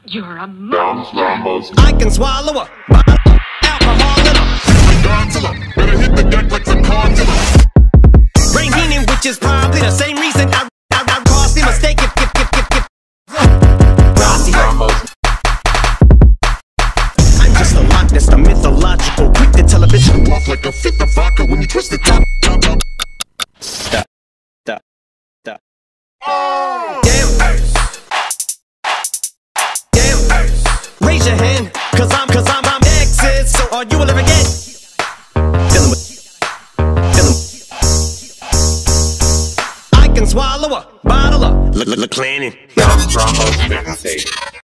You're a monster. I can swallow a bottle of alcohol in a Godzilla, better hit the deck like some Godzilla. brain healing, which is probably the same reason I caused the mistake. Rossi. I'm just a Loch Ness, the mythological, quick to television. Off like a fifth of vodka when you twist the top. Stop. Oh! Damn. Raise your hand, cause I'm exit, so all you will ever get. Feeling. I can swallow a bottle of Leclanin.